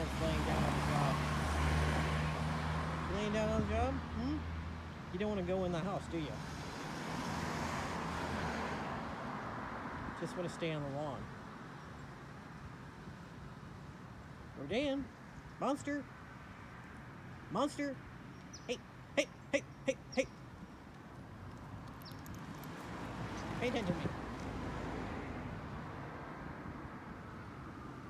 against laying down on the job? You laying down on the job? Hmm? You don't want to go in the house, do you? Just want to stay on the lawn. Rodan! Monster! Monster! Hey! Hey! Hey! Hey! Hey! Pay attention to me.